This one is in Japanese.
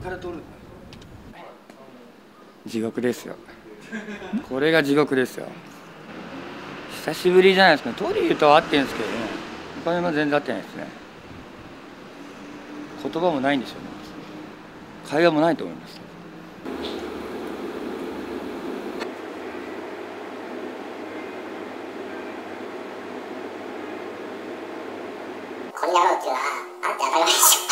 から取る。地獄ですよ。これが地獄ですよ。久しぶりじゃないですかね。トリューとは合ってるんですけどね。お金も全然合ってないですね。言葉もないんでしょうね。会話もないと思います。 この野郎っていうのはあって当たり前でしょ。